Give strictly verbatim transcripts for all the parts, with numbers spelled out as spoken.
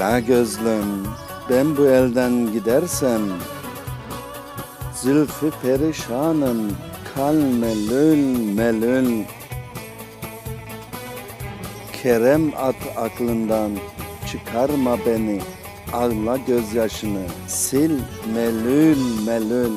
Ya gözlüm, ben bu elden gidersem, zülfü perişanım, kal melül melül. Kerem at aklından, çıkarma beni, ağla gözyaşını, sil melül melül.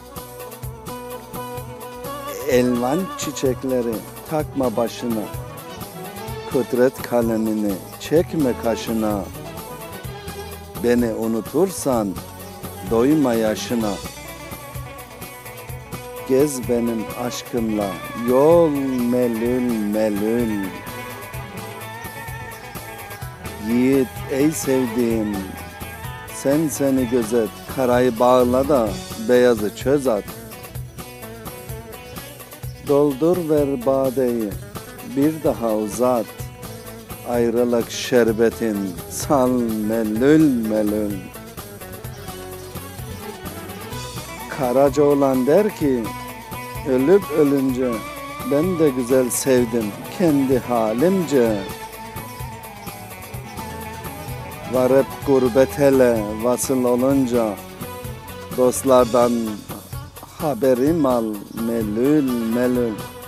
Elvan çiçekleri takma başına, kudret kalemini çekme kaşına. Beni unutursan doyma yaşına. Gez benim aşkımla yol melül melül. Yiğit ey sevdiğim, sen seni gözet, karayı bağla da beyazı çöz at. Doldur ver badeyi, bir daha uzat, ayrılık şerbetin sal melül melül. Karacaoğlan der ki, ölüp ölünce ben de güzel sevdim kendi halimce. Varıp gurbet hele vasıl olunca, dostlardan haberim al melül melül.